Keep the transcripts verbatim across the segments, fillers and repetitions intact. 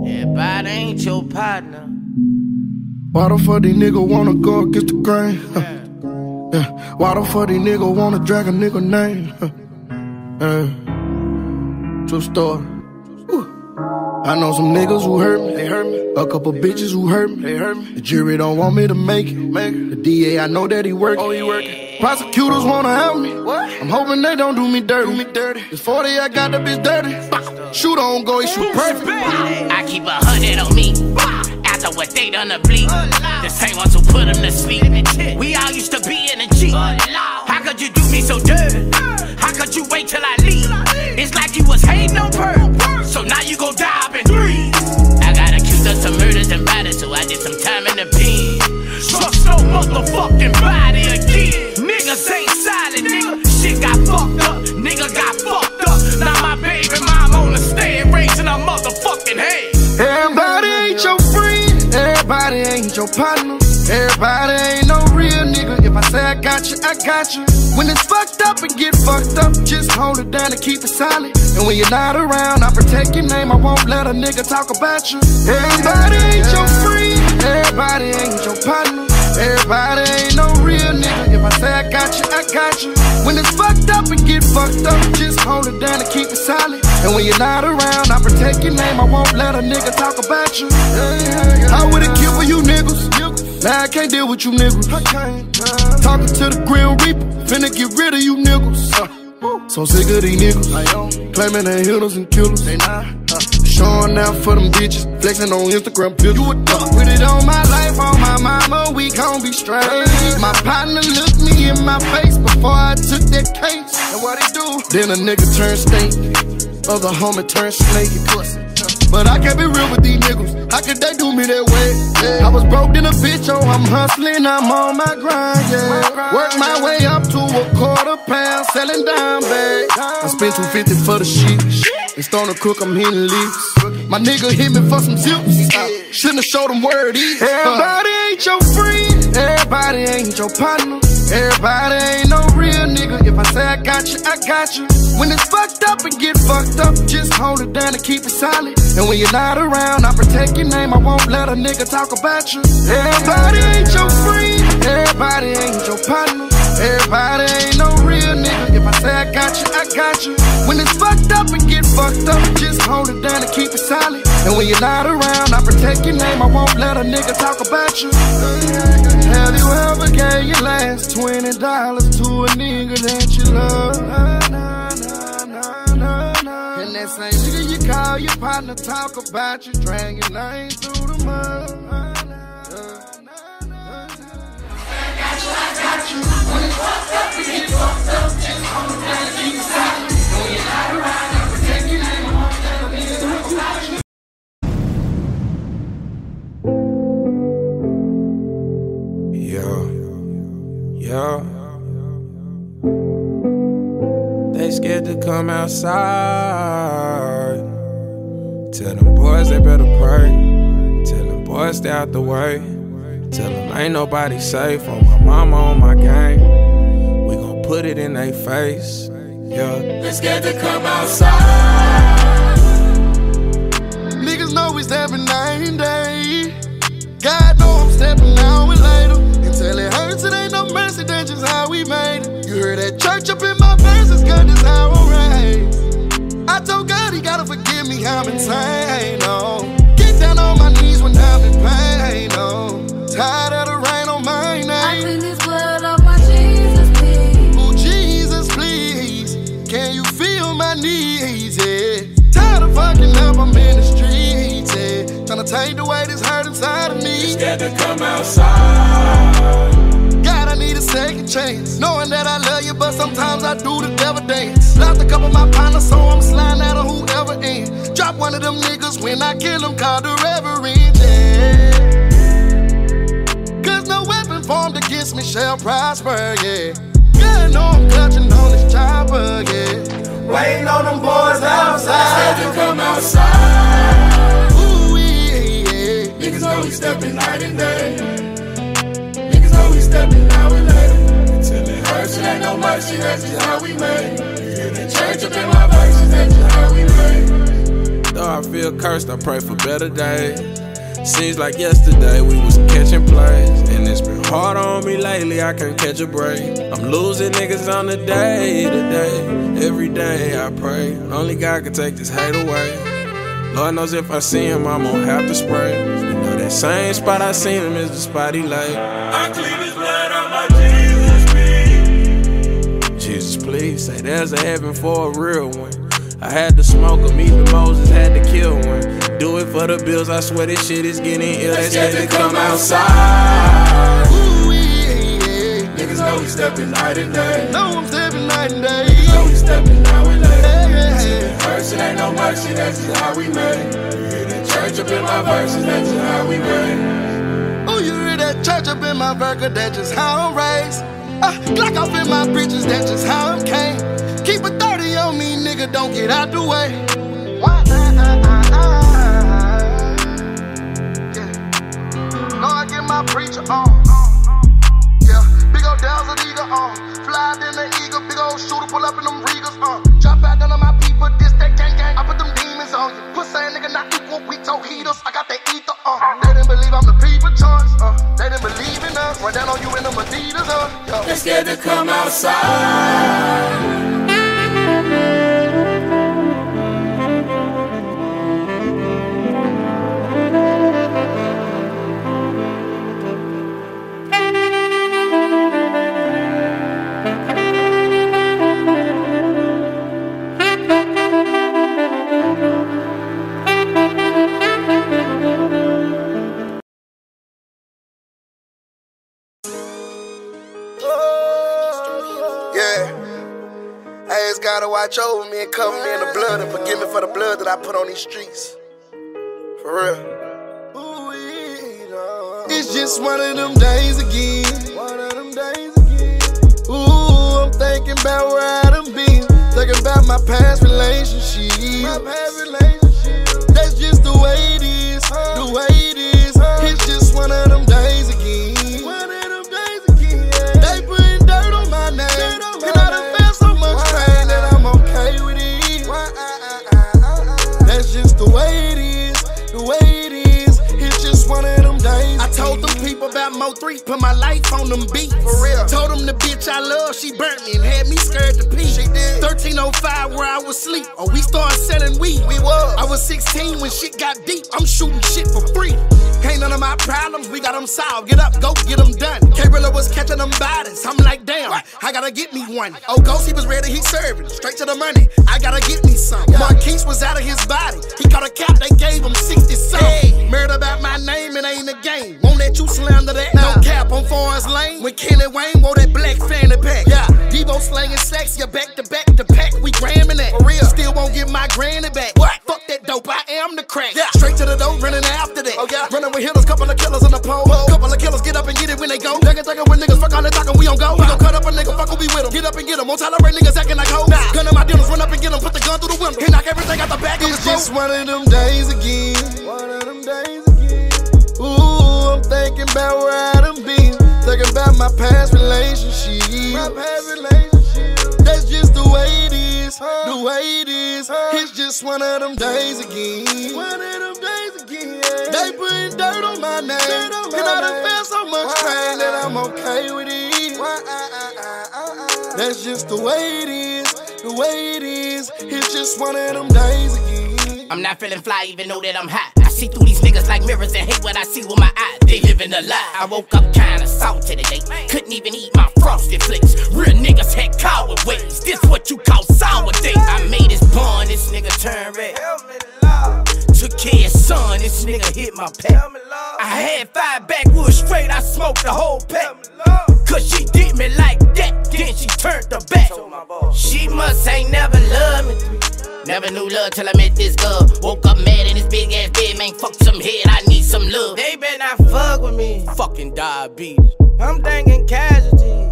Everybody ain't your partner. Why the fuck these niggas wanna go against the grain? Huh. Yeah. Why the fuck these niggas wanna drag a nigga name? Huh. Yeah. True story. Woo. I know some niggas who hurt me, they hurt me. A couple bitches who hurt me, they hurt me. The jury don't want me to make it, make it. The D A, I know that he working. Oh, he working. Prosecutors wanna help me. What? I'm hoping they don't do me dirty. Do me dirty. It's forty, I got the bitch dirty. Shoot on go, he shoot perfect. I keep a hundred on me. After what they done to bleed. The same ones who put them to sleep. We all used to be in a G. How could you do me so dirty? How could you wait till I leave? It's like you was hating on purpose. So now you go die up in three. I got accused of some murders and batters, so I did some time in the pen. Trust no motherfucking body again. Niggas ain't silent, nigga. Shit got fucked up. Nigga got fucked up. Now my baby mom on the stand raising her motherfucking head. Everybody ain't your friend. Everybody ain't your partner. Everybody ain't no real nigga. If I say I got you, I got you. When it's fucked up and get fucked up, just hold it down and keep it solid. And when you're not around, I protect your name. I won't let a nigga talk about you. Everybody ain't your friend. Everybody ain't your partner. Everybody ain't no real nigga. If I say I got you, I got you. When it's fucked up and get fucked up, just hold it down and keep it solid. And when you're not around, I protect your name. I won't let a nigga talk about you. I would've killed for you niggas. Now I can't deal with you niggas. Talking to the Grim Reaper, finna get rid of you niggas. So sick of these niggas, claiming they hitters and killers. They not showing out for them bitches, flexing on Instagram pictures. You a dog. Put it on my life, on my mama, we gon' be straight. My partner looked me in my face before I took that case. And what he do? Then a nigga turned stink, other homie turned snake. But I can't be real with these niggas. How could they do me that way? Yeah. I was broke in a bitch, oh, I'm hustling, I'm on my grind, yeah. Work my way up to a quarter pound, selling dime bags. I spent two fifty for the shit. It's starting to cook, I'm hitting leaks. My nigga hit me for some zips. I shouldn't have showed him where it is. Everybody ain't your friend. Everybody ain't your partner. Everybody ain't no real nigga. If I say I got you, I got you. When it's fucked up and get fucked up, just hold it down and keep it solid. And when you're not around, I protect your name. I won't let a nigga talk about you. Everybody ain't your friend. Everybody ain't your partner. Everybody ain't no real nigga. If I say I got you, I got you. When it's fucked up and get fucked up, just hold it down and keep it solid. And when you're not around, I protect your name. I won't let a nigga talk about you. Have you ever gave your last twenty dollars to a nigga that you love? And that same nigga you call your partner talk about you, drag your name through the mud. I got you, I got you. When it's fucked up, we get fucked up. Just hold it down and keep it solid. When you're not around, I protect your name. I won't let a nigga talk about you. Yeah, they scared to come outside. Tell them boys they better pray. Tell them boys stay out the way. Tell them ain't nobody safe. On my mama, on my gang. We gon' put it in they face. Yeah, they scared to come outside. Niggas know we stepping night and day. God know I'm stepping out with later. Until it hurts, it ain't no mercy, that's just how we made it. You heard that church up in my verses, God, that's how I'm raised. I told God he gotta forgive me, I'm insane, oh. Get down on my knees when I'm in pain, oh. Tired of the rain on my name. I clean this blood off my Jesus, please. Oh, Jesus, please. Can you feel my needs, yeah. Tired of fucking up, I'm in the streets, yeah. Tryna take the weight that's hurt inside of me. Scared to come outside. God, I need a second chance. Knowing that I love you, but sometimes I do the devil dance. Lost a couple of my partners, so I'm sliding out of whoever in. Drop one of them niggas when I kill them, called the reverend, yeah. Cause no weapon formed against me shall prosper, yeah. God know I'm clutching on this chopper, yeah. Waiting on them boys outside. Scared to come outside. Ooh, yeah, yeah. Niggas know we stepping night and day. Niggas know we stepping now and later. Until it hurts, it ain't no mercy, that's just how we made. You hear the church up in my verses, that's just how we made. though I feel cursed, I pray for better days. Seems like yesterday we was catching plays, and it's been hard on me lately, I can't catch a break. I'm losing niggas on the day to day. Every day I pray, only God can take this hate away. Lord knows if I see him, I'm gonna have to spray. You know that same spot I seen him is the spot he lay. I clean his blood on my Jesus, please. Jesus, please, say there's a heaven for a real one. I had to smoke him, even Moses had to kill one. Do it for the bills, I swear this shit is getting ill. They scared to come outside. Ooh, yeah, yeah. Niggas know we stepping night and day. Know I'm stepping night and day. Niggas know we stepping now and day. Hey, hey, hey. First, it ain't no mercy, that's just how we made. You hear that church up in my verses, that's just how we made. Oh, you hear that church up in my burger, that's just how I'm raised. Uh, Glock off in my britches, that's just how I'm came. Keep a thirty on me, nigga, don't get out the way. Why? Yeah. Know I get my preacher on. Yeah, big ol' dazzle eagle on. Fly in the eagle, big ol' shooter, pull up in them Regals on. Drop out none of my people, this that gang gang. I put them demons on you. Pussy nigga not equal, we told heaters. I got that ether on. Uh. They didn't believe I'm the people choice. Uh. They didn't believe in us. Run down on you in them Adidas. Uh. They scared to come outside. Gotta watch over me and cover me in the blood and forgive me for the blood that I put on these streets. For real. It's just one of them days again. One of them days again. Ooh, I'm thinking about where I done been. Thinking about my past relationships. My past relationships. That's just the way it is. The way it is. It's just one of them days again. One of them days again. They putting dirt on my name. And I done felt so much pain that I'm okay with it. That's just the way it is. The way it is. It's just one of them days. I told them people about M O three, put my life on them beats. For real. Told them the bitch I love, she burnt me and had me scared to pee. She did. thirteen oh five where I was asleep. Oh, we started selling weed. We was. I was sixteen when shit got deep. I'm shooting shit for free. Ain't none of my problems, we got them solved. Get up, go get them done. K-Rilla was catching them bodies. I'm like, damn, I gotta get me one. Oh, Ghost, he was ready, he serving. Straight to the money, I gotta get me some. Marquise was out of his body. He caught a cap, they gave him sixty some. Hey, murder about my name, it ain't a game. Won't let you slander that. No cap on Forest Lane. When Kenny Wayne wore that black fanny pack. Yeah, Devo slanging sex, yeah, back to back to pack. We gramming that. For real. Still won't get my granny back. What? Fuck that dope, I am the crack. Yeah, straight to the door, running after that. Oh, yeah. Running with hitters, couple of killers on the pole. Whoa. Couple of killers get up and get it when they go. Duggan duggan with niggas, fuck all that talking, we don't go. We gon' cut up a nigga, fuck who be with him. Get up and get him, won't tolerate niggas acting like hoes. Nah. Gun in my dealers, run up and get him, put the gun through the window. He knock everything out the back of his boat. It's just one of them days again. One of them days again. Ooh, I'm thinking about where I done been. Thinking about my past relationships. My past relationships. That's just the way it is. The way it is. It's just one of them days again. One of them days again. They putting dirt on my name. And I done felt so much pain that I'm okay with it. That's just the way it is. The way it is. It's just one of them days again. I'm not feeling fly even though that I'm hot. I see through these niggas like mirrors and hate what I see with my eyes. They living a lie. I woke up kinda salty today. Couldn't even eat my frosted flakes. Real niggas had coward ways. This what you call sour day. I made this bun, this nigga turn red. Took care of son, this nigga hit my pet. I had five backwoods straight, I smoked the whole pack. Cause she did me like that, then she turned her back. She must ain't never loved me. Never knew love till I met this girl. Woke up mad in this big ass bed, man, fuck some head, I need some love. They better not fuck with me. Fucking diabetes. I'm thinking casualty.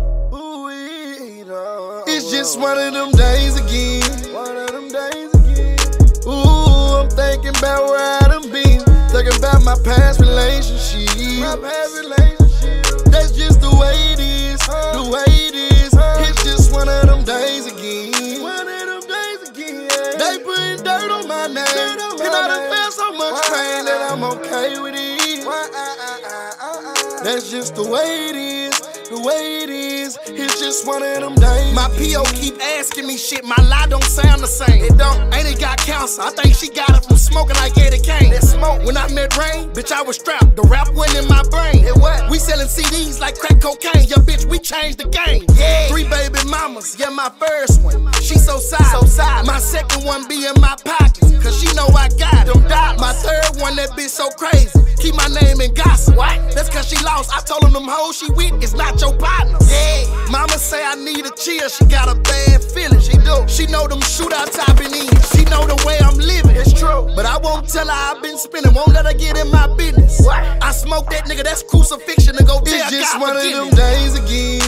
It's just one of them days again. One of them days again. Ooh, I'm thinking about where I done been. Thinking about my past relationships. My past relationships. That's just the way it is. The way it is. It's just one of them days again. One of them days again. They putting dirt on my name. And I I done felt so much pain that I'm okay with it. That's just the way it is, the way it is. It's just one of them days. My P O keep asking me shit, my lie don't sound the same. It don't, ain't it got cancer? I think she got it from smoking like Eddie Kane. That smoke, when I met Rain, bitch I was strapped. The rap went in my brain. It what? We selling C Ds like crack cocaine. Yeah, bitch, we changed the game. Yeah. Three baby mamas, yeah, my first one. She so side, so side. My second one be in my pockets, cause she know I got them dollars. My third one, that bitch so crazy. Keep my name in gossip. What? That's cause she lost. I told them them hoes she with is not your partner. Yeah. Mama say I need a chill. She got a bad feeling. She do. She know them shootouts I've been in. She know the way I'm living. It's true. But I won't tell her I've been spinning. Won't let her get in my business. What? I smoke that nigga. That's crucifixion to go tell God. It's just one of them days again.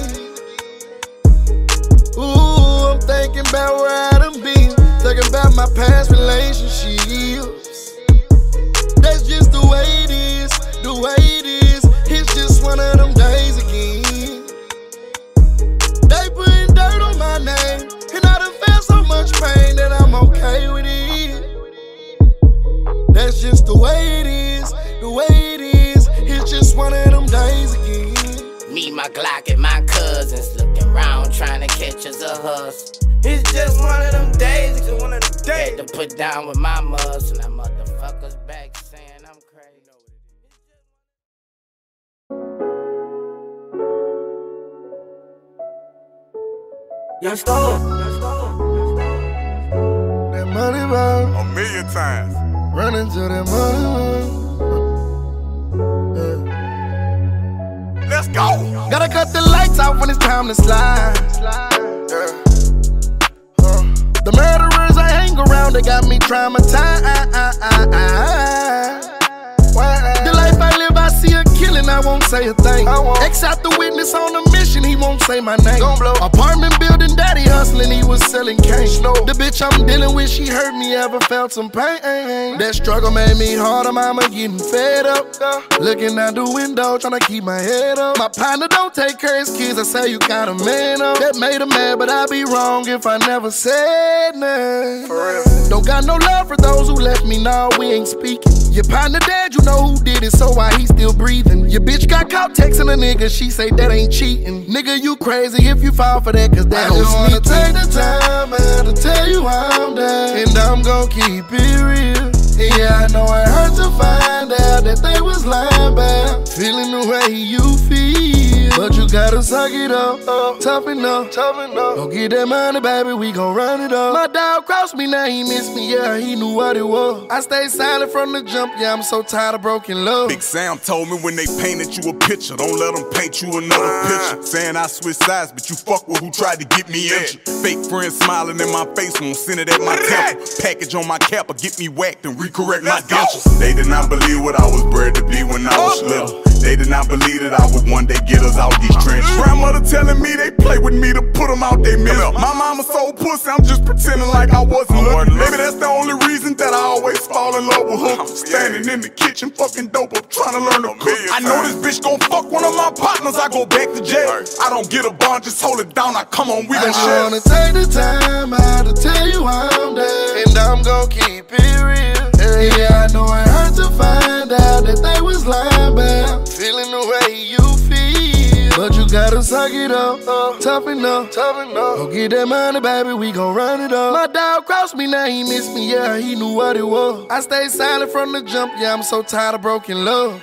Ooh, I'm thinking about where I done been. Thinking about my past relationships. That's just the way it is, the way it is. It's just one of them days again. They putting dirt on my name, and I done felt so much pain that I'm okay with it. That's just the way it is, the way it is. It's just one of them days again. Me, my Glock, and my cousins looking around trying to catch us a hustle. It's just one of them days, it's one of them days. Had to put down with my muscle, and that motherfuckers back saying I'm crazy. Young Star, that money run a million times. Running to that money run. Yeah. Let's go. Gotta cut the lights out when it's time to slide. Yeah. Uh, the murderers I hang around, they got me traumatized. The life I live, I see a killing, I won't say a thing. X out the witness on a mission, he won't say my name. Apartment building, daddy hustling, he was selling cane. The bitch I'm dealing with, she hurt me, ever felt some pain. That struggle made me harder, mama getting fed up. Looking out the window, trying to keep my head up. My partner don't take care of his kids, I say you got a man up. That made him mad, but I'd be wrong if I never said nothing. For real. Don't got no love for those who left me, nah, we ain't speaking. Your partner dead, you know who did it, so why he still breathing? Your bitch got caught texting a nigga, she say that ain't cheating. Nigga, you crazy if you fall for that, cause that I just wanna take the time out to tell you I'm down, and I'm gon' keep it real. Yeah, I know it hurt to find out that they was lying about feeling the way you feel, but you gotta suck it up, up, tough enough, tough enough. Go get that money, baby, we gon' run it up. My dog crossed me, now he missed me, yeah, he knew what it was. I stayed silent from the jump, yeah, I'm so tired of broken love. Big Sam told me when they painted you a picture, don't let them paint you another picture. Saying I switched sides, but you fuck with who tried to get me injured. Fake friends smiling in my face, won't send it at my temple. Package on my cap or get me whacked and recorrect my dentures. They did not believe what I was bred to be when I was little. They did not believe that I would one day get us out these trenches. Grandmother telling me they play with me to put them out they middle. My mama so pussy, I'm just pretending like I wasn't looking. Maybe that's the only reason that I always fall in love with hookers. Standing in the kitchen, fucking dope up, trying to learn to cook. I know this bitch gon' fuck one of my partners, I go back to jail. I don't get a bond, just hold it down, I come on, we gon' share. I just wanna take the time out to tell you I'm down, and I'm gon' keep it real. Yeah, I know it hurt to find out that they was lying about feeling the way you feel, but you gotta suck it up, up, tough enough, tough enough. Go get that money, baby, we gon' run it up. My dog crossed me, now he missed me, yeah, he knew what it was. I stayed silent from the jump, yeah, I'm so tired of broken love.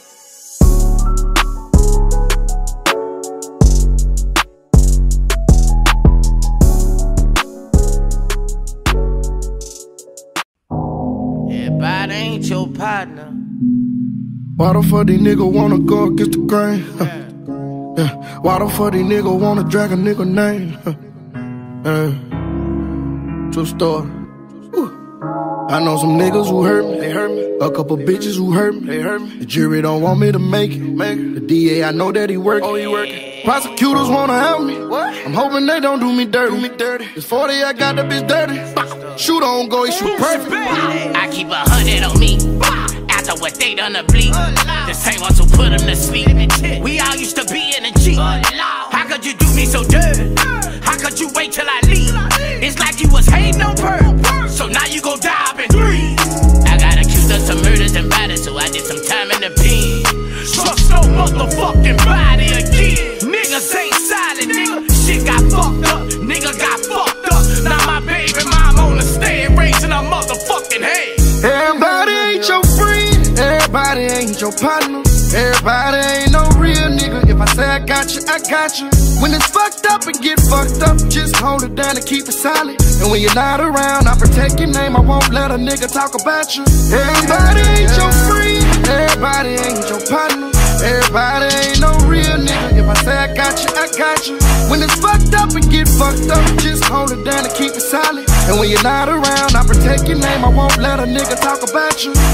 Everybody ain't your partner. Why the fuck these niggas wanna go against the grain? Huh. Yeah. Why the fuck these niggas wanna drag a nigga name? Huh. Yeah. True story. Woo. I know some niggas who hurt me, they hurt me. A couple bitches who hurt me, they hurt me. The jury don't want me to make it, make it. The D A, I know that he working. Oh, he working. Prosecutors wanna help me. What? I'm hoping they don't do me dirty. Do me dirty. It's forty, I got the bitch dirty. Shoot on go, he shoot perfect. I keep a hundred on me. After what they done to bleed, the same ones who put them to sleep. We all used to be in a G. How could you do me so dirty? How could you wait till I leave? It's like you was hating on purpose. So now you gon' die up in three. I got time in the pen. Trust no motherfucking body again. Niggas ain't solid, nigga. Shit got fucked up, nigga got fucked up. Now my baby mom on the stand raising her motherfucking head. Everybody ain't your friend, everybody ain't your partner. Everybody ain't no real nigga. If I say I got you, I got you. When it's fucked up and get fucked up, just hold it down and keep it solid. And when you're not around, I protect your name, I won't let a nigga talk about you. Everybody ain't your friend, everybody ain't your partner. Everybody ain't no real nigga. If I say I got you, I got you. When it's fucked up and get fucked up, just hold it down and keep it solid. And when you're not around, I protect your name, I won't let a nigga talk about you.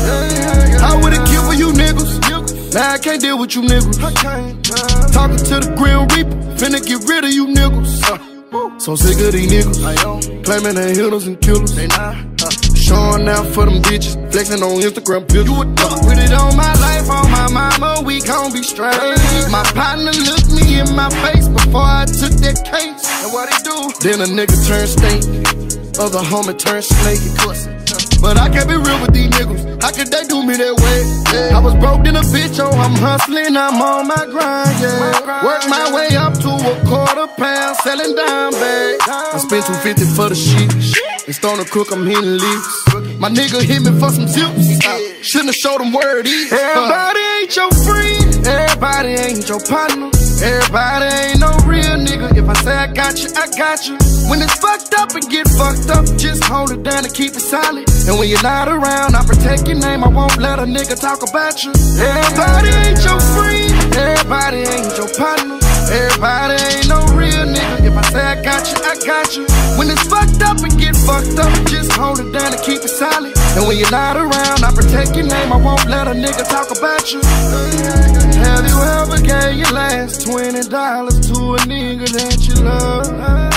I would've killed for you niggas. Now I can't deal with you niggas. Talking to the Grim Reaper, finna get rid of you niggas. uh, So sick of these niggas, claiming they hitters and killers. They not uh, showing out for them bitches, flexing on Instagram pictures. You a dog. Put it on my life, on my mama, we gon' be straight. My partner looked me in my face before I took that case. And what he do? Then a nigga turned stink, other homie turned snake. But I can't be real with these niggas. How could they do me that way? Yeah. I was broke in a bitch, oh, I'm hustling, I'm on my grind, yeah. Work my way up to a quarter pound, selling dime bags. I spent two fifty for the shit. And Stone Cook, I'm hitting leaks. My nigga hit me for some tips. I shouldn't have showed him where it is. Everybody ain't your friend, everybody ain't your partner. Everybody ain't no real nigga. If I say I got you, I got you. When it's fucked up and get fucked up, just hold it down and keep it solid. And when you're not around, I protect your name, I won't let a nigga talk about you. Everybody ain't your friend, everybody ain't your partner. Everybody ain't no real nigga. If I say I got you, I got you. When it's fucked up and get fucked up, just hold it down and keep it solid. And when you're not around, I protect your name, I won't let a nigga talk about you. Have you ever gave your last twenty dollars to a nigga that you love?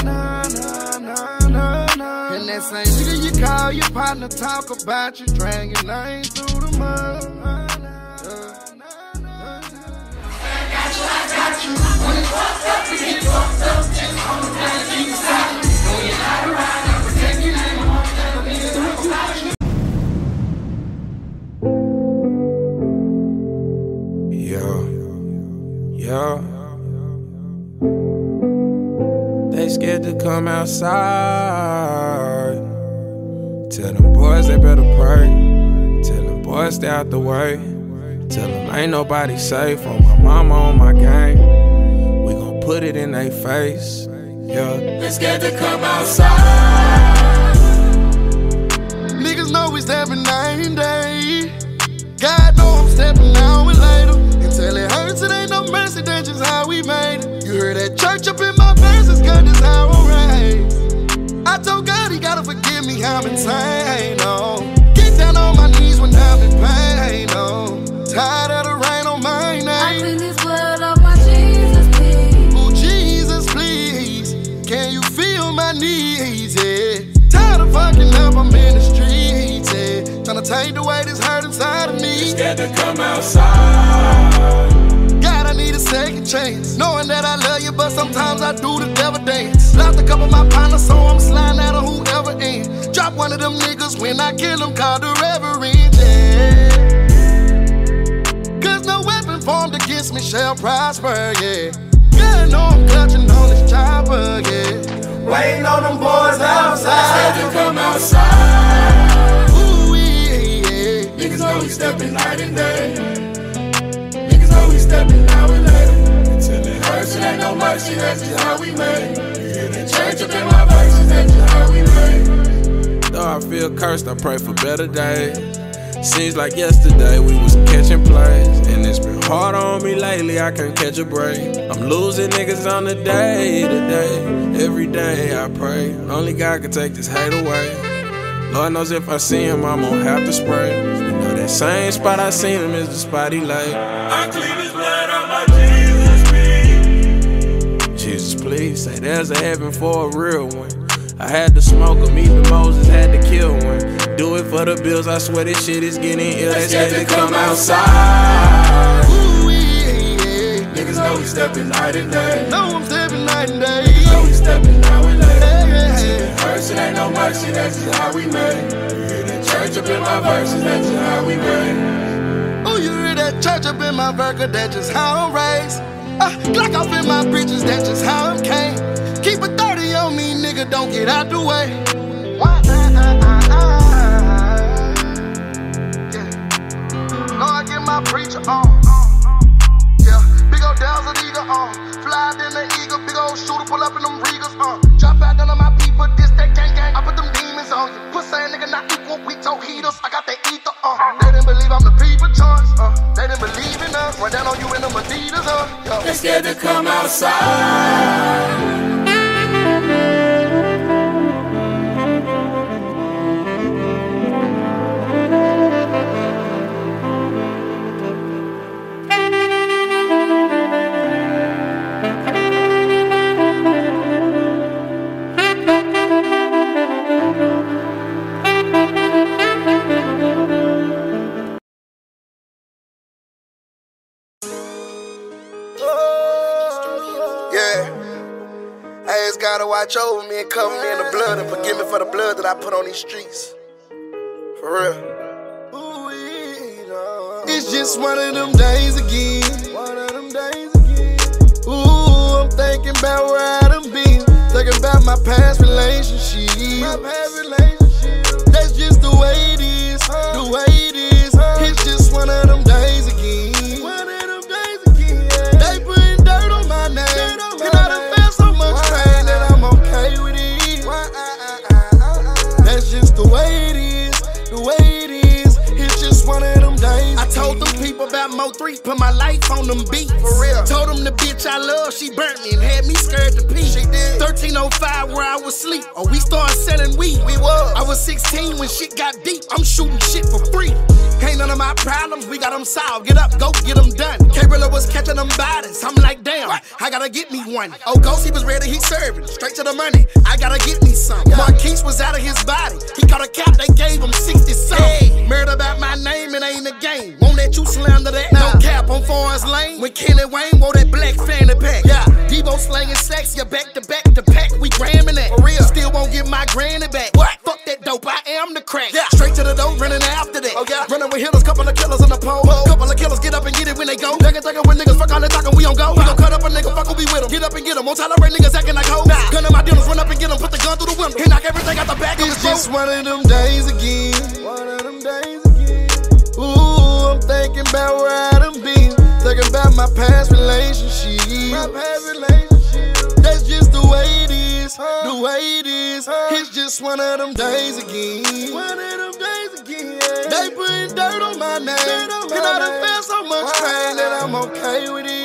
And that same nigga you call your partner, talk about you, drag your name through the mud. I got you, I got you. When it's fucked up, you get fucked up. Just hold it down and keep it solid. When you're not around, I protect your name, I won't let a nigga talk about you. Yo, they scared to come outside. Tell them boys they better pray. Tell them boys stay out the way. Tell them ain't nobody safe. On my mama, on my gang. We gon' put it in they face. Yeah, they scared to come outside. Niggas know we stepping night and day. God know I'm stepping now and later. Until it hurts, it ain't no mercy, that's just how we made it. You heard that church up in my verses, God, that's how I'm raised. I told God he gotta forgive me, I'm insane, oh. Get down on my knees when I'm in pain, oh. Tired of the rain on my name. I clean this blood off my Jesus, please. Oh, Jesus, please. Can you feel my needs, yeah? Tired of fucking up, I'm in the streets, yeah. Tryna take the weight that's hurt inside of me. Scared to come outside. God, I need a second chance. Knowing that I love you, but sometimes I do the devil dance. Lost a couple of my partners, so I'm sliding out of whoever in. Drop one of them niggas when I kill them, called the reverend, yeah. Cause no weapon formed against me shall prosper, yeah. God, know I'm clutching on this chopper, yeah. Waiting on them boys outside. Scared to come outside. Ooh, yeah, yeah. Niggas know we stepping night and day. Niggas know we stepping now and later. Until it hurts, it ain't no mercy, that's just how we made. You hear the church up in my verses, that's just how we made. Though I feel cursed, I pray for better days. Seems like yesterday we was catching plays, and it's been hard on me lately, I can't catch a break. I'm losing niggas on the day to day. Every day I pray, only God can take this hate away. Lord knows if I see him, I'm gonna have to spray. You know that same spot I seen him is the spot he lay. I clean his blood on my Jesus, please. Jesus, please, say there's a heaven for a real one. I had to smoke him, even Moses had to kill one. Do it for the bills, I swear this shit is getting ill. They scared to come outside. Ooh, yeah, yeah. Niggas know we stepping night and day. Know I'm stepping night and day. Niggas know we stepping now and later. Yeah, yeah, yeah. Hurts, it ain't no mercy, that's just how we made. You hear the church up in my verses, that's just how we made. Oh, you hear that Church up in my burger, that's just how I'm raised. Uh, Glock off in my britches, that's just how I'm came. Keep a thirty on me, nigga, don't get out the way. Why? Uh, uh, uh, uh, yeah. Know I get my preacher on. Yeah, big ol' Dells and Eagle on. Fly in the Eagle, big ol' shooter, pull up in them Regals on. Drop out none of my people, this that gang gang. I put them demons on you. Pussy nigga not equal, we told heaters. I got that ether on. Uh. They didn't believe I'm the people choice. Uh. They didn't believe in us. Run down on you in them Adidas. Uh. They're scared to come outside. Gotta watch over me and cover me in the blood and forgive me for the blood that I put on these streets. For real. It's just one of them days again. One of them days again. Ooh, I'm thinking about where I done been. Thinking about my past relationships. My past relationships. That's just the way it is. The way it is. It's just one of them days again. One of them days again. They putting dirt on my name. And I done felt so much pain that I'm okay with it. That's just the way it is. The way it is. It's just one of them days. I told them people about M O three, put my life on them beats. For real. Told them the bitch I love, she burnt me and had me scared to pee. She did. thirteen oh five where I was asleep. Oh, we started selling weed. We was. I was sixteen when shit got deep. I'm shooting shit for free. Ain't none of my problems, we got them solved. Get up, go get them done. K-Rilla was catching them bodies. I'm like, damn, I gotta get me one. Oh, Ghost, he was ready, he serving. Straight to the money, I gotta get me some. Marquise was out of his body. He caught a cap, they gave him sixty something. Hey. Murder about my name, it ain't a game. Won't let you slander that. Nah. No cap on Forest Lane. When Kenny Wayne wore that black fanny pack. Yeah, Devo slanging sex, you back to back to pack. We gramming that. For real. Still won't get my granny back. What? Fuck that dope, I am the crack. Yeah. Straight to the dope, running after that. Oh, yeah. Running with hitters, couple of killers on the pole. Whoa. Couple of killers get up and get it when they go. Nigga thinking when niggas fuck all the talking, we don't go. We gon' cut up a nigga, fuck who be with him. Get up and get him. Won't tolerate niggas acting like hoes. Nah. Gun in my dealers, run up and get him. Put the gun through the window. He knock everything out the back of his throat. It's just one of them days again. One of them days again. Ooh, I'm thinking about where I done been. Thinking about my past relationships. My past relationships. That's just the way it is. The way it is. It's just one of them days again. One of them days again. They putting dirt on my name. And I done felt so much pain that I'm okay with it.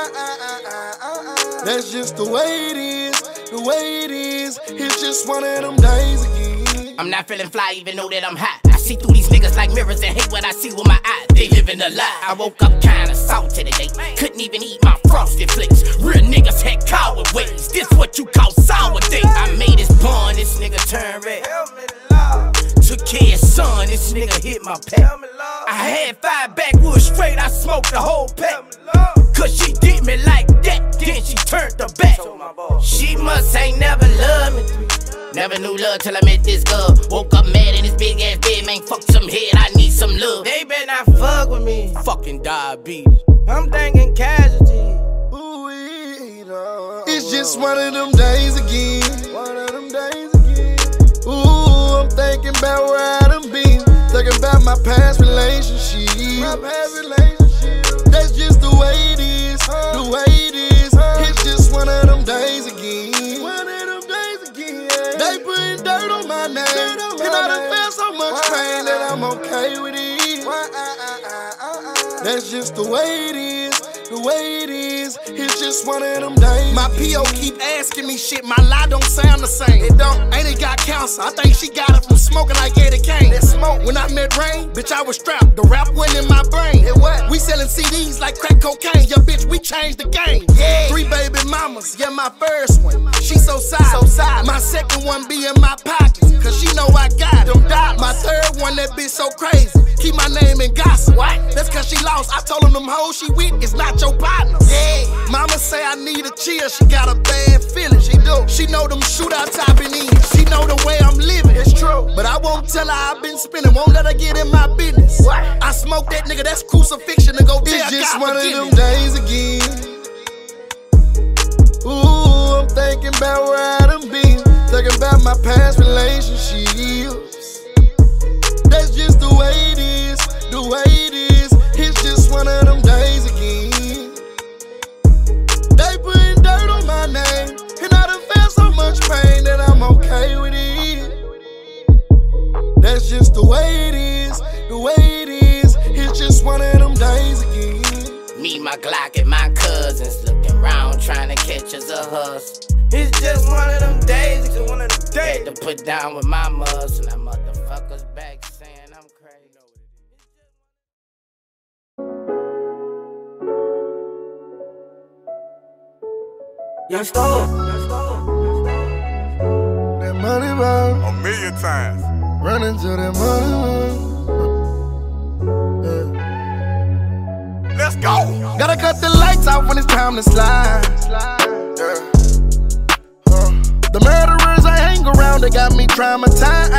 That's just the way it is. The way it is. It's just one of them days again. I'm not feeling fly even though that I'm hot. I see through these niggas like mirrors and hate what I see with my eyes. They living a lie. I woke up kinda salty today. Couldn't even eat my frosted flakes. Real niggas had coward ways. This what you call sour day. I made this bun, this nigga turn red. Took care of his son, this nigga hit my pack. I had five backwoods straight, I smoked the whole pack. Cause she did me like that, then she turned her back. She must ain't never loved me. Never knew love till I met this girl. Woke up mad in this big ass bed, man, fuck some head, I need some love. They better not fuck with me. Fucking diabetes. I'm thinking casualty. It's just one of them days again. One of them days again. Ooh, I'm thinking about where I done been. Thinking about my past relationships. My past relationships. That's just the way it is. The way it is. It's just one of them days again. One of them days again. They putting dirt on my name. And I done felt so much pain that I'm okay with it. That's just the way it is. The way it is, it's just one of them days. My P O keep asking me shit, my lie don't sound the same. It don't, ain't it got cancer? I think she got it from smoking like Eddie Kane. That smoke, when I met Rain, bitch I was strapped. The rap went in my brain. It what? We selling C Ds like crack cocaine. Yeah, bitch, we changed the game. Yeah. Three baby mamas, yeah, my first one. She so silent. So silent. My second one be in my pockets, cause she know I got them dollars. My third one, that bitch so crazy. Keep my name in gossip. What? That's cause she lost. I told them them hoes she with is not your partner. Yeah. Mama say I need a chill, she got a bad feeling. She do. She know them shootouts I've been in. She know the way I'm living. It's true. But I won't tell her I've been spinning. Won't let her get in my business. What? I smoke that nigga, that's crucifixion to go tell God. It's just one of them days again. Ooh, I'm thinking about where I done been. Thinking about my past relationships. That's just the way it is, the way it is. It's just one of them days again. They putting dirt on my name, and I done felt so much pain that I'm okay with it. That's just the way it is, the way it is. It's just one of them days again. Me, my Glock, and my cousins looking around trying to catch us a hustle. It's just one of them days, it's one of them days. Had to put down with my muscle, and that motherfuckers back saying I'm crazy. Young Star. That money ball. A million times. Running to that money ball. Yeah. Let's go. Gotta cut the lights out when it's time to slide. Yeah. Uh, the murderers I hang around, they got me traumatized.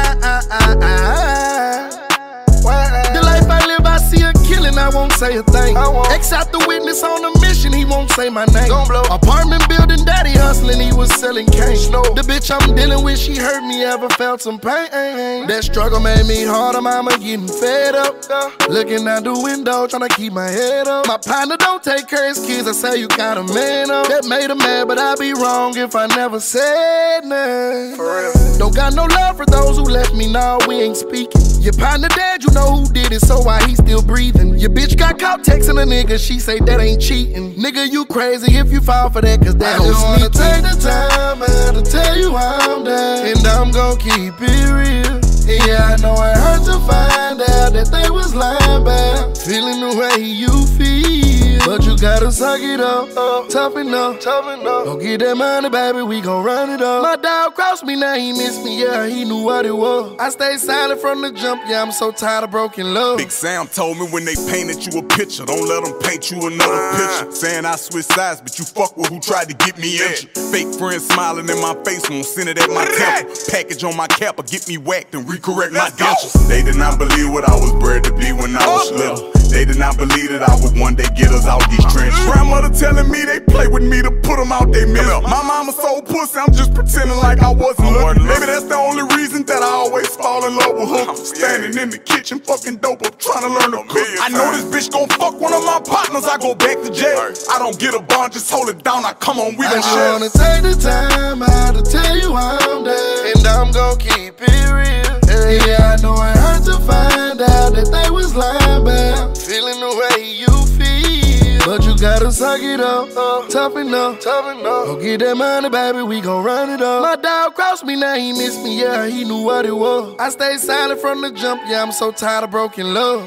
The life I live, I see a killing, I won't say a thing. X out the witness on a mission, he won't say my name. Apartment building, daddy hustling, he was selling cane. The bitch I'm dealing with, she hurt me, ever felt some pain. That struggle made me harder, mama getting fed up. Looking out the window, trying to keep my head up. My partner don't take care of his kids, I say you got a man up. That made him mad, but I'd be wrong if I never said nothing. For real. Don't got no love for those who left me, now we ain't speaking. Your partner dead, you know who did it, so why he still breathing? Your bitch got caught texting a nigga, she say that ain't cheating. Nigga, you crazy if you fall for that, cause that gon' sneak. I just wanna take the time out to tell you I'm down, and I'm gon' keep it real. Yeah, I know it hurt to find out that they was lying about feeling the way you feel, but you gotta suck it up, up, toughen up, toughen up. Don't get that money, baby, we gon' run it up. My dog crossed me, now he missed me, yeah, he knew what it was. I stayed silent from the jump, yeah, I'm so tired of broken love. Big Sam told me when they painted you a picture, don't let them paint you another picture. Saying I switch sides, but you fuck with who tried to get me injured. Fake friends smiling in my face, won't send it at my temple. Package on my cap or get me whacked and recorrect my dentures. They did not believe what I was bred to be when I was little. They did not believe that I would one day get us out these trenches. Grandmother telling me they play with me to put them out they mill. My mama so pussy, I'm just pretending like I wasn't looking. Maybe that's the only reason that I always fall in love with her. Standing in the kitchen, fucking dope up, trying to learn to cook. I know this bitch gon' fuck one of my partners, I go back to jail. I don't get a bond, just hold it down, I come on, we gon' share. I wanna take the time out to tell you I'm down, and I'm gon' keep it real. Yeah, I know it hurt to find out that they was lying about feeling the way you feel, but you gotta suck it up, up, toughen up, toughen up. Don't get that money, baby, we gon' run it up. My dog crossed me, now he missed me, yeah, he knew what it was. I stayed silent from the jump, yeah, I'm so tired of broken love.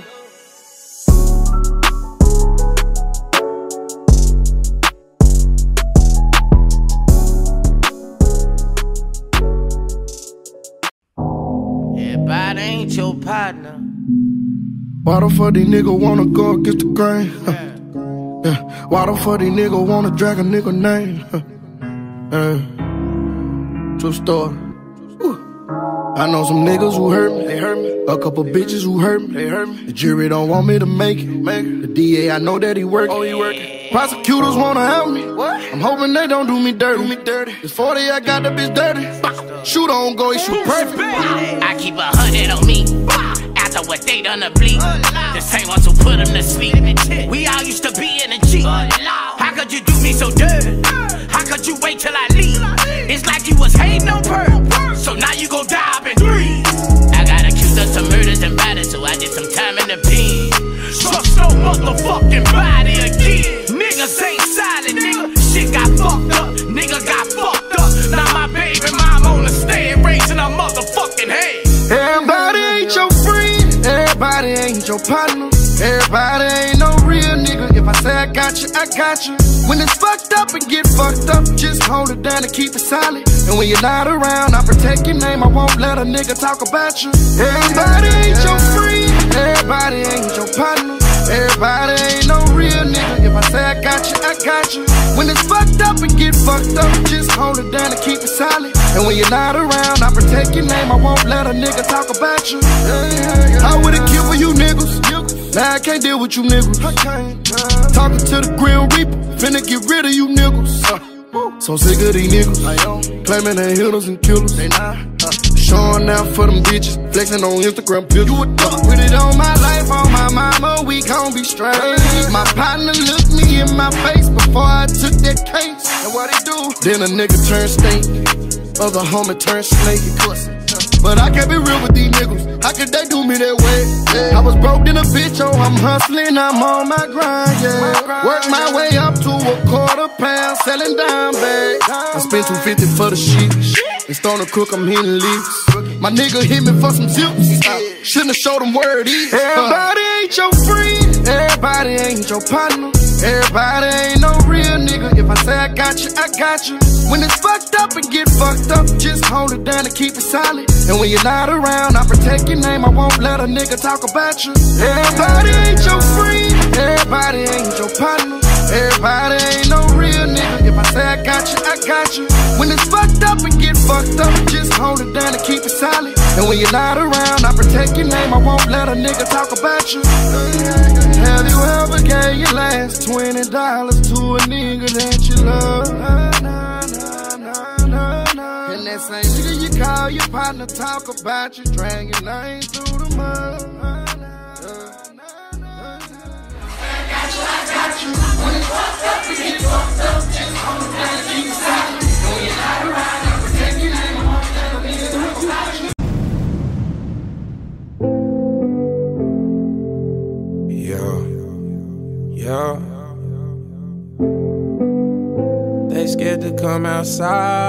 Everybody ain't your partner. Why the fuck these niggas wanna go against the grain? Huh. Yeah. Why the fuck these niggas wanna drag a nigga name? Huh. Uh. True story. Woo. I know some niggas who hurt me, they hurt me. A couple bitches who hurt me, they hurt me. The jury don't want me to make it, make it. The D A, I know that he working. Oh, he working. Prosecutors wanna help me. What? I'm hoping they don't do me dirty. Do me dirty. It's forty, I got the bitch dirty. Shoot on go, he shoot perfect. I keep a hundred on me. After what they done to bleed, the same ones who put them to sleep. We all used to be in a G. How could you do me so dirty? How could you wait till I leave? It's like you was hating on purpose, so now you gon' die up and breathe. I got accused of some murders and batters, so I did some time in the pen. Trust no motherfucking body again. Niggas ain't silent, nigga. Shit got fucked up, nigga got fucked up. Now my baby mom on the stand raising a motherfucking head. Everybody ain't your friend, everybody ain't your partner. Everybody ain't no real nigga. If I say I got you, I got you. When it's fucked up and get fucked up, just hold it down and keep it solid. And when you're not around, I protect your name, I won't let a nigga talk about you. Everybody ain't your friend, everybody ain't your partner. Everybody ain't no real nigga. If I say I got got you, I got you. When it's fucked up and get fucked up, just hold it down and keep it solid. And when you're not around, I protect your name, I won't let a nigga talk about you. I would've killed for you niggas, now I can't deal with you niggas. Talking to the Grim Reaper, finna get rid of you niggas. So sick of these niggas, claiming they hitters and killers. They not. Showing out for them bitches, flexing on Instagram pictures. You a dog. Put it on my life, on my mama, we gon' be straight. My partner looked me in my face before I took that case. And what he do? Then a nigga turn stink, other homie turn snake. But I can't be real with these niggas, how could they do me that way? Yeah. I was broke in a bitch, oh I'm hustling, I'm on my grind, yeah. Work my way up to a quarter pound, selling dime bags. I spent two fifty for the shit, and Stoner Crook, I'm hitting leaks. My nigga hit me for some tips, uh, shouldn't have showed him where it is. Everybody ain't your friend, everybody ain't your partner. Everybody ain't no real nigga. If I say I got you, I got you. When it's fucked up and get fucked up, just hold it down and keep it solid. And when you're not around, I protect your name, I won't let a nigga talk about you. Everybody ain't your friend, everybody ain't your partner. Everybody ain't no real nigga. If I say I got you, I got you. When it's fucked up and get fucked up, just hold it down and keep it solid. And when you're not around, I protect your name, I won't let a nigga talk about you. Have you ever gave your last twenty dollars to a nigga that you love? And that same nigga you call your partner talk about you, drag your name through the mud. I got you, I got you. When it's fucked up, you get fucked up, just hold it down and keep it solid. And when you're not around, I protect your name, I won't let a nigga talk about you. Yeah, they scared to come outside.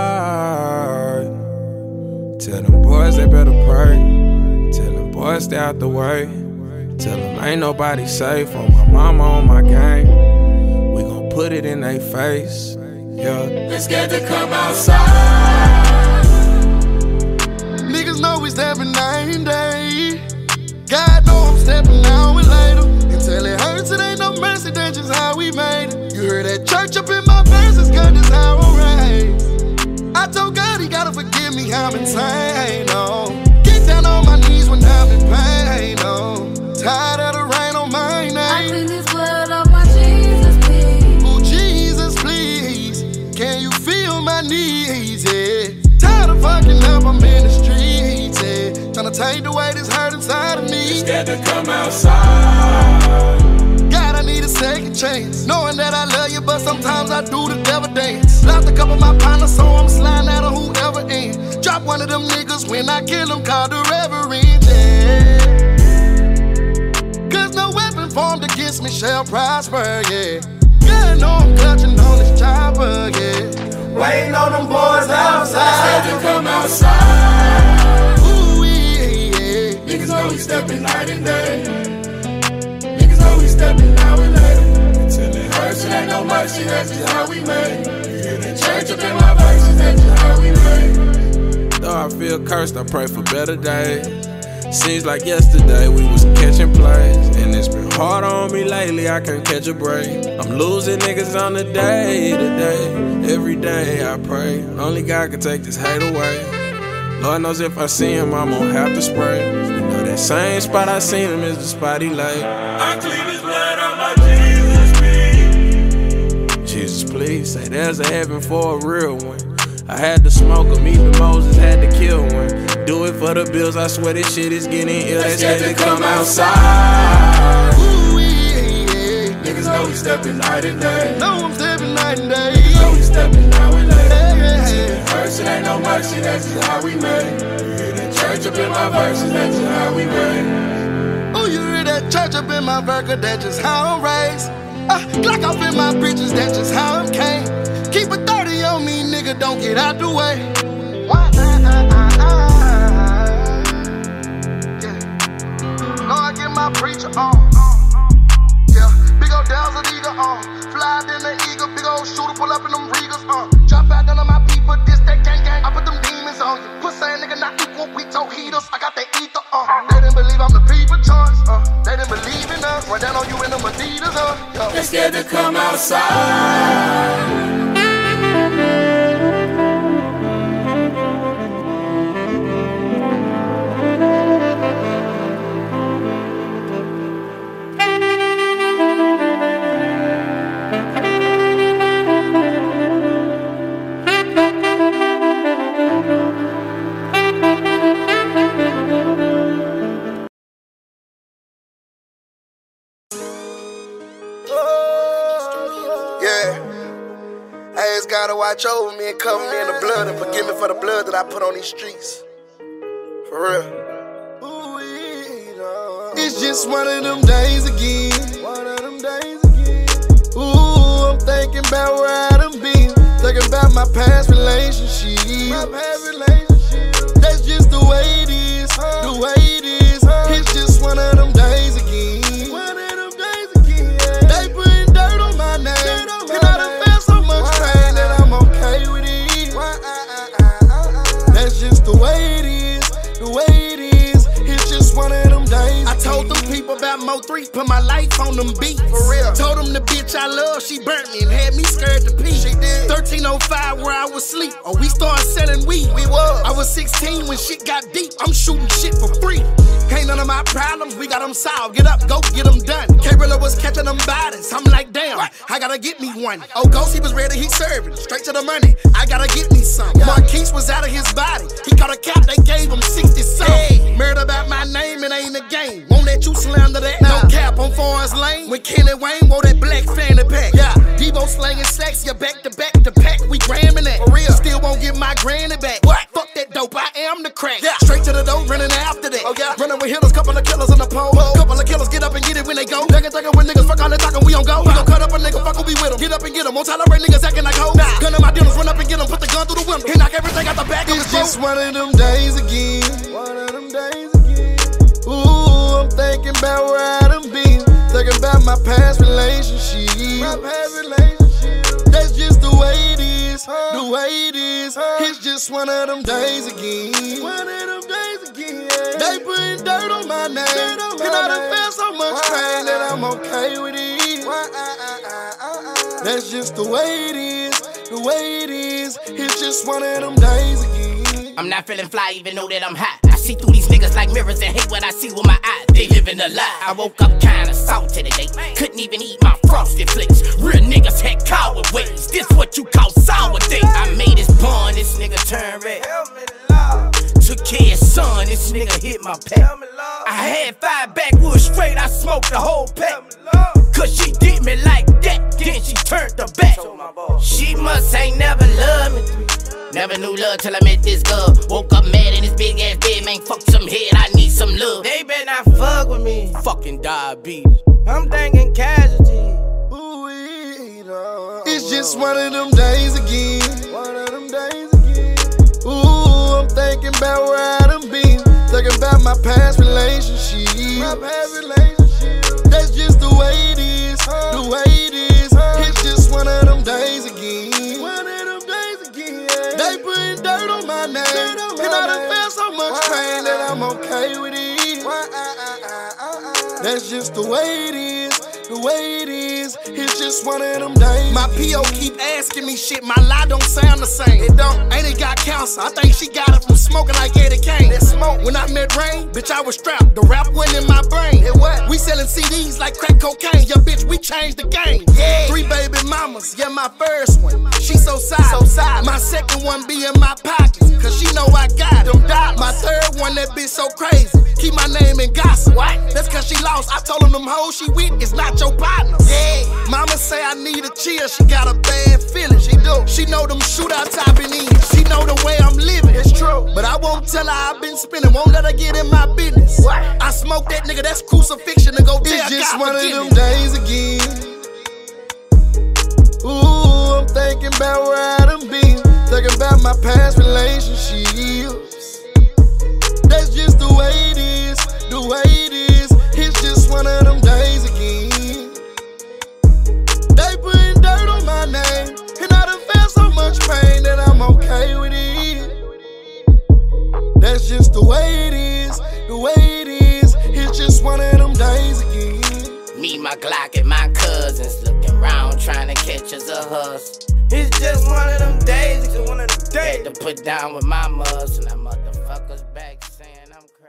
Tell them boys they better pray. Tell them boys stay out the way. Tell them ain't nobody safe. On my mama, on my gang, we gon' put it in they face. Yeah, they scared to come outside. Niggas know we stepping nine days. God know I'm stepping now and later. Until it hurts, it ain't no mercy, that's just how we made it. You heard that church up in my verses, God, that's how I'm raised. I told God he gotta forgive me, I'm insane, oh. Get down on my knees when I'm in pain, oh. Tired of the rain on my name. I clean this blood off my Jesus, please. Oh, Jesus, please. Can you feel my needs, yeah? Tired of fucking up, I'm in the streets, yeah. Tryna take the weight that's hurt inside of me. Scared to come outside. God, I need a second chance. Knowing that I love you, but sometimes I do the devil dance. Lost a couple of my partners, so I'm sliding out of whoever in. Drop one of them niggas when I kill them, called the reverend, yeah. Cause no weapon formed against me shall prosper, yeah. God, know I'm clutching on this chopper, yeah. Waiting on them boys outside. Scared to come outside. Ooh, yeah, yeah. Niggas know we stepping night and day. Niggas know we stepping now and later. Until it hurts, it ain't no mercy, that's just how we made. You hear the church up in my verses, that's just how we made. Though I feel cursed, I pray for better days. Seems like yesterday we was catching plays, and it's been hard on me lately, I can't catch a break. I'm losing niggas on the day to day. Every day I pray, only God can take this hate away. Lord knows if I see him, I'm gonna have to spray. You know that same spot I seen him is the spot he lay. I clean his blood on my Jesus, please. Jesus, please, say there's a heaven for a real one. I had to smoke him, even Moses had to kill one. Do it for the bills, I swear this shit is getting ill. They scared to come outside. Ooh, yeah, yeah. Niggas know we stepping night and day. Know I'm stepping night and day. Niggas know we stepping now and later. Hey, hey, hey. It hurts, it ain't no mercy, that's just how we made. You hear the church up in my verses, that's just how we made. Oh, you hear that church up in my burger, that's just how I'm raised. Uh, Glock off in my breeches, that's just how I'm came. Keep a thirty on me, nigga, don't get out the way. Why, uh, uh, uh, uh, yeah. Know I get my preacher on. Yeah, big old Dells and Eagle on. Fly in the Eagle, big old shooter, pull up in them Regals on. Drop out none of my people, this that gang gang. I put them demons on you. Pussy nigga not equal, we told heaters. I got the ether on. They didn't believe I'm the people choice. Uh, they didn't believe in us. Run down on you in them Adidas, huh? They're scared to come outside. Gotta watch over me and cover me in the blood and forgive me for the blood that I put on these streets. For real. It's just one of them days again. One of them days again. Ooh, I'm thinking about where I done been. Thinking about my past relationship. My past relationship. That's just the way it is. The way it is. It's just one of them days again. One of them days again. They putting dirt on my name. And I done felt so much pain that I'm okay with it. That's just the way it is, the way it is. It's just one of them days. I told them people about M O three, put my life on them beats. For real. Told them the bitch I love, she burnt me and had me scared to pee. She did. thirteen oh five where I was asleep. Oh, we started selling weed. We was. I was sixteen when shit got deep. I'm shooting shit for free. Ain't none of my problems, we got them solved. Get up, go, get them done. K-Rilla was catching them bodies. I'm like, damn, I gotta get me one. Oh, Ghost, he was ready, he serving. Straight to the money, I gotta get me some. Marquise was out of his body. He caught a cap, they gave him sixty some. Hey, murder about my name, it ain't a game. Won't let you slander that. No cap on Forest Lane. When Kenny Wayne wore that black fanny pack. Yeah, Devo slanging sex, yeah, back to back to pack. We gramming that. For real. Still won't get my granny back. What? Fuck that dope, I am the crack. Yeah. Straight to the door, running after that. Oh, yeah. Running with hitters, couple of killers on the pole. Whoa. Couple of killers get up and get it when they go. Duckin' duckin' when niggas fuck all the talkin', we don't go. We gon' cut up a nigga, fuck who be with him. Get up and get him, won't tolerate niggas acting like hoes. Nah. Gun in my dealers, run up and get him, put the gun through the window. He knock everything out the back of his throat. It's just one of them days again. One of them days again. Ooh, I'm thinking about where I done been. Thinking about my past relationship. My past relationship. That's just the way it is. The way it is. It's just one of them days again. One of them days again. They putting dirt on my name. And I done felt so much pain that I'm okay with it. That's just the way it is. The way it is. It's just one of them days again. I'm not feeling fly even though that I'm hot. I see through these niggas like mirrors and hate what I see with my eyes. They living a lie. I woke up kinda salty today. Couldn't even eat my frosted flakes. Real niggas had coward ways. This what you call sour things. I made this bun, this nigga turn red. Took care of his son, this nigga hit my pet. I had five backwoods straight, I smoked the whole pack. Cause she did me like that, then she turned her back. She must ain't never loved me. Never knew love till I met this girl. Woke up mad in this big ass bed, man, fuck some head, I need some love. They better not fuck with me. Fucking diabetes. I'm thinking casualty. It's just one of them days again. One of them days again. Ooh, I'm thinking about where I done been. Thinking about my past relationship. My past relationship. That's just the way it is. The way it is. It's just one of them days again. One of them days again. They putting dirt on my name. And I done felt so much pain that I'm okay with it. That's just the way it is. The way it is, it's just one of them days. My P O keep asking me shit, my lie don't sound the same. It don't, ain't it got cancer? I think she got it from smoking like Eddie Kane. That smoke, when I met Rain, bitch I was strapped. The rap went in my brain. It what? We selling C Ds like crack cocaine. Yeah, bitch, we changed the game. Yeah. Three baby mamas, yeah, my first one. She so side, so side. My second one be in my pockets, cause she know I got them dollars. My third one, that bitch so crazy. Keep my name in gossip. What? That's cause she lost. I told them them hoes she with is not your partner. Yeah. Mama say I need a chill. She got a bad feeling. She do. She know them shootouts I been in. She know the way I'm living. It's true. But I won't tell her I've been spinning. Won't let her get in my business. What? I smoke that nigga. That's crucifixion to go tell God. It's just one of them days again. Ooh, I'm thinking about where I done been. Thinking about my past relationships. That's just the way it is, the way it is. It's just one of them days again. They putting dirt on my name, and I done felt so much pain that I'm okay with it. That's just the way it is, the way it is. It's just one of them days again. Me my Glock and my cousins looking around trying to catch us a hustle. It's just one of them days, it's just one of them days. Had to put down with my muscle, and that motherfuckers back saying I'm crazy.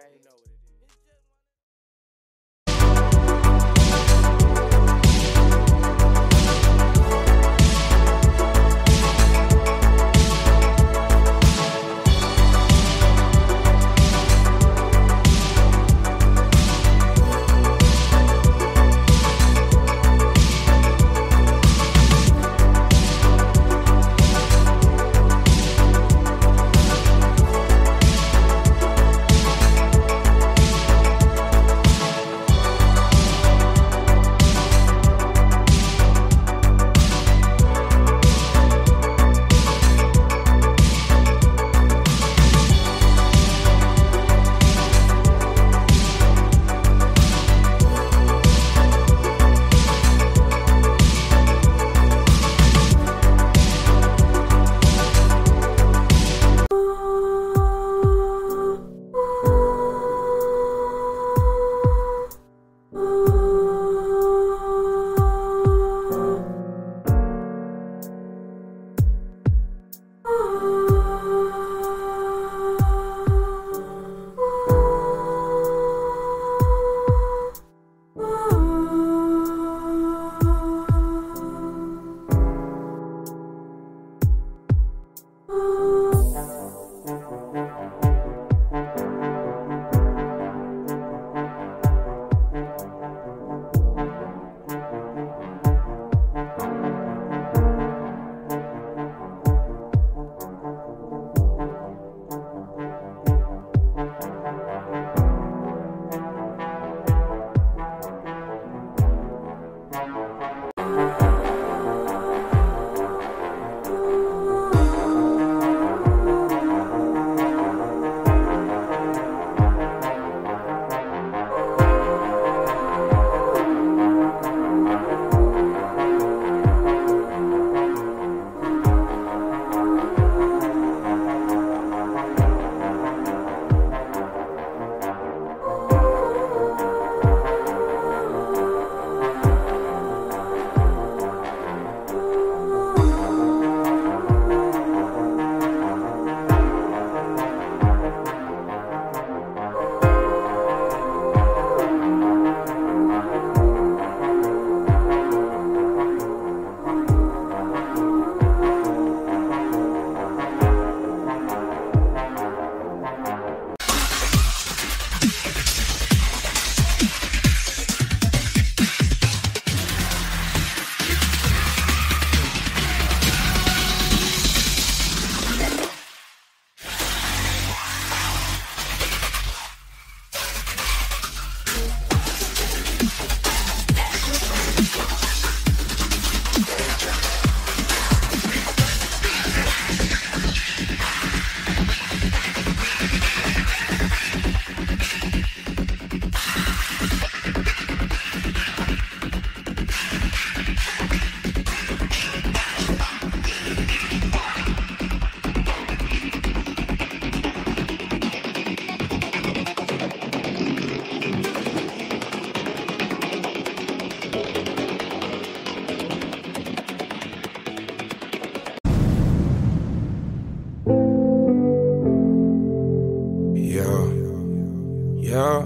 yeah.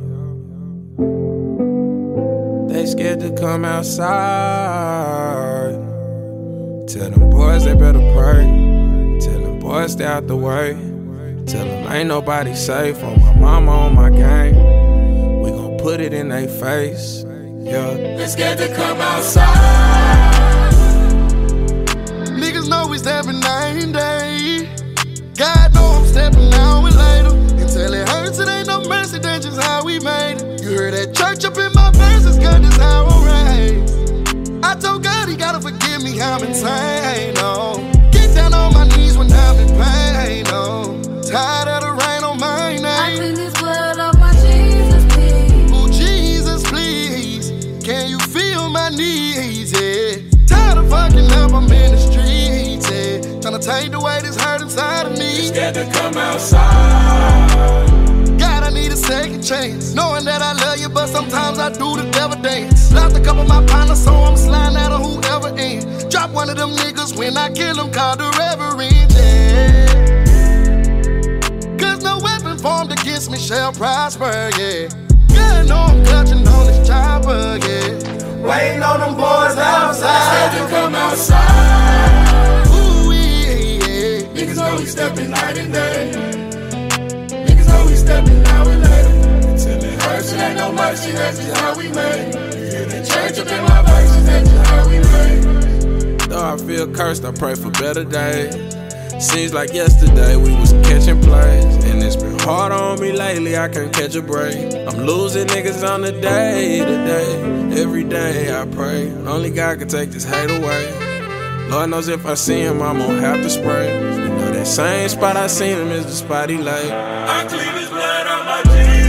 They scared to come outside. Tell them boys they better pray. Tell them boys stay out the way. Tell them ain't nobody safe. On my mama, on my gang. We gon' put it in they face. Yeah. They scared to come outside. Niggas know we stepping nine days. God know I'm stepping now and later. Until it hurts, it ain't no mercy, that's just how we made it. You heard that church up in my verses, cause that's how I'm raised. I told God he gotta forgive me, I'm insane, oh. Get down on my knees when I'm in pain, oh. Tired of the rain on my name. I clean this blood off my Jesus, please. Oh, Jesus, please. Can you feel my needs, yeah? Tired of fucking up, I'm in the streets, yeah. Tryna take the weight that's hurt inside of me. Scared to come outside. God, I need need a second chance. Knowing that I love you, but sometimes I do the devil dance. Lost a couple of my partners, so I'm sliding out of whoever in. Drop one of them niggas when I kill them, call the reverend, yeah. Cause no weapon formed against me shall prosper, yeah. God know I'm clutching on this chopper, yeah. Waiting on them boys outside. Said to come outside. Ooh, yeah, yeah. Niggas know we stepping night and day. Niggas know we stepping now and later. Until it hurts, it ain't no mercy, that's just how we made. Hear the church up in my verses, that's just how we made. Though I feel cursed, I pray for better days. Seems like yesterday we was catching plays, and it's been hard on me lately, I can't catch a break. I'm losing niggas on the day to day. Every day I pray, only God can take this hate away. Lord knows if I see him, I'm gonna have to spray. You know that same spot I seen him is the spot he lay. I clean his blood on my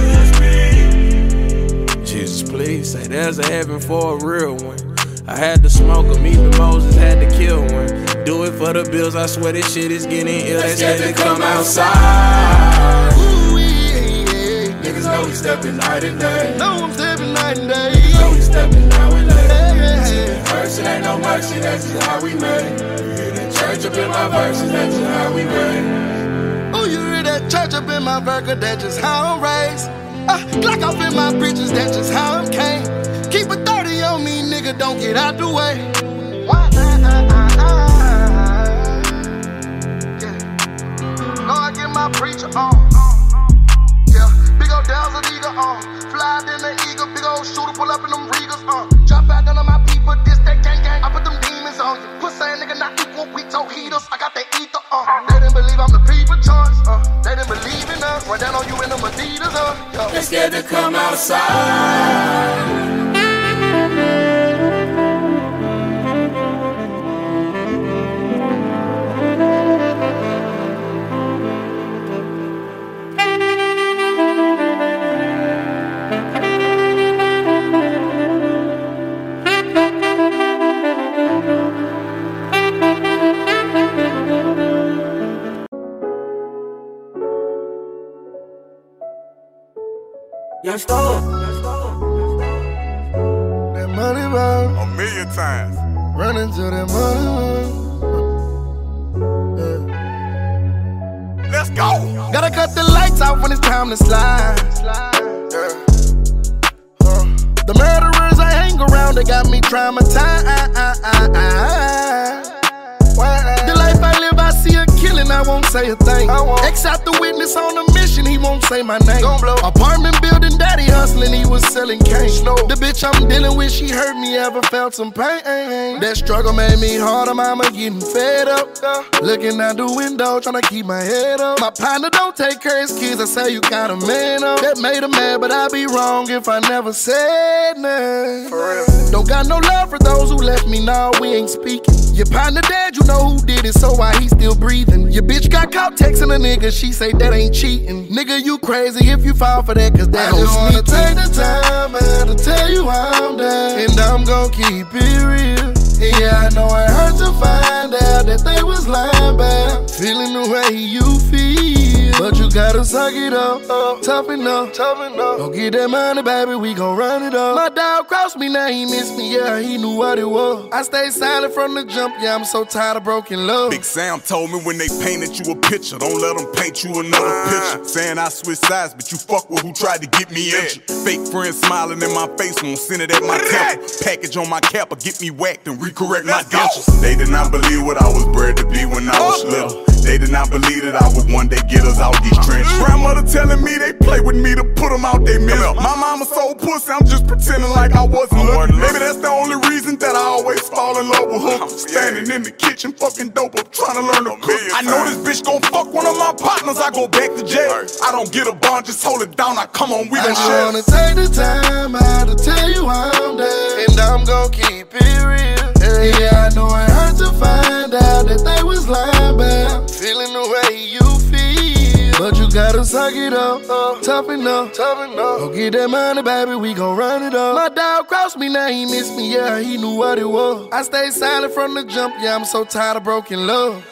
Jesus, please. Jesus, please, say there's a heaven for a real one. I had to smoke him, even Moses had to kill one. Do it for the bills, I swear this shit is getting ill. They scared to come outside. Ooh, yeah, yeah. Niggas know we stepping night and day. Know I'm stepping night and day. Niggas know we stepping now and later. Yeah, yeah, Until yeah. it hurts, it ain't no mercy, that's just how we made. Hear the church up in my verses, that's just how we made. Oh, you hear that church up in my burger, that's just how I'm raised. Uh, Glock off in my britches, that's just how I'm came. Keep a thirty on me, nigga, don't get out the way. Why? Uh, uh, uh, uh, yeah. Go I get my preacher on. Yeah, big old Dells and Eagle on. Fly in the eagle, big old shooter, pull up in them Regals on. Drop out none of my people, this that gang gang. I put them demons on you. Pussy nigga not equal, we told heaters. I got that ether on. They didn't believe I'm the people choice. Uh, they didn't believe in us. Run down on you in them Adidas. Uh, They scared to come outside. Young Star. that money run, A million times. running to that money run. Yeah. Let's go. Gotta cut the lights out when it's time to slide. Yeah. Uh, the murderers I hang around, they got me traumatized. The life I live, I see a killing, I won't say a thing. X out the witness on a mission, he won't say my name. Apartment building, daddy hustling, he was selling cane. The bitch I'm dealing with, she hurt me, ever felt some pain. That struggle made me harder, mama getting fed up. Looking out the window, tryna keep my head up. My partner don't take care of his kids, I say you got a man up. That made him mad, but I'd be wrong if I never said nothing. For real. Don't got no love for those who left me, nah, we ain't speaking. Your partner dead, you know who did it, so why he still breathing? Your bitch got caught texting a nigga, she say that ain't cheating. Nigga, you crazy if you fall for that, cause that don't sneak. I just wanna take the time out to tell you I'm down, and I'm gon' keep it real. And yeah, I know it hurt to find out that they was lying about feeling the way you feel, but you gotta suck it up, up, toughen up, toughen up. Go get that money, baby, we gon' run it up. My dog crossed me, now he missed me, yeah, he knew what it was. I stayed silent from the jump, yeah, I'm so tired of broken love. Big Sam told me when they painted you a picture, don't let them paint you another picture. Saying I switched sides, but you fuck with who tried to get me injured. Fake friends smiling in my face, won't send it at my temple. Package on my cap or get me whacked and recorrect my dentures. They did not believe what I was bred to be when I was little. They did not believe that I would one day get us out these trenches. Grandmother telling me they play with me to put them out they middle. My mama so pussy, I'm just pretending like I wasn't looking. Maybe that's the only reason that I always fall in love with hookers. Standing in the kitchen, fucking dope up, trying to learn to cook. I know this bitch gon' fuck one of my partners, I go back to jail. I don't get a bond, just hold it down, I come on, we gon' share. I just wanna take the time out to tell you I'm down, and I'm gon' keep it real. Yeah, I know it hurt to find out that they was lying about feeling the way you feel, but you gotta suck it up, up, toughen up, toughen up. Go get that money, baby, we gon' run it up. My dog crossed me, now he missed me, yeah, he knew what it was. I stayed silent from the jump, yeah, I'm so tired of broken love.